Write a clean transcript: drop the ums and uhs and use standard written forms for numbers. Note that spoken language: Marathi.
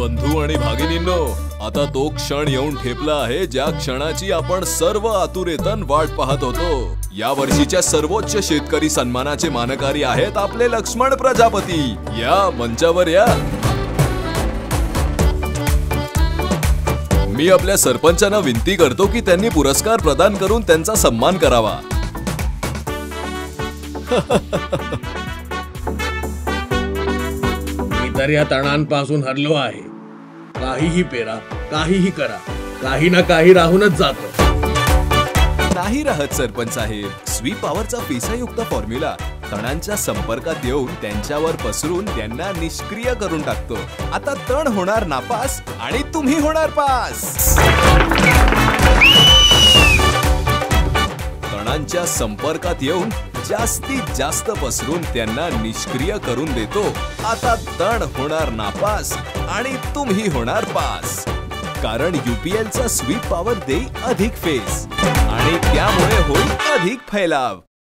बंधू आणि भगिनींनो, आता तो क्षण येऊन ठेपला आहे ज्या क्षणाची आपण सर्व आतुरेतन वाट पाहत होतो। या वर्षीच्या सर्वोच्च शेतकरी सन्मानाचे मानकरी आहेत आपले लक्ष्मण प्रजापती। या मंचावर या। मी आपल्या सरपंचांना विनंती करतो की त्यांनी पुरस्कार प्रदान करून त्यांचा सन्मान करावा। मी तर या तणांपासून हरलो आहे। काहीही पेरा, काहीही करा, काही ना काही राहूनच जातो। नाही राहत सरपंच साहेब। स्वीप पॉवरचा पेसायुक्त फॉर्म्युला तणांच्या संपर्कात येऊन त्यांच्यावर पसरून त्यांना निष्क्रिय करून टाकतो। आता तण होणार नापास आणि तुम्ही होणार पास। तणांच्या संपर्कात येऊन जास्तीत जास्त पसरून त्यांना निष्क्रिय करून देतो। आता तण होणार नापास आणि तुम्ही होणार पास। कारण UPL चा स्वीप पॉवर देई अधिक फेस आणि त्यामुळे होईल अधिक फैलाव।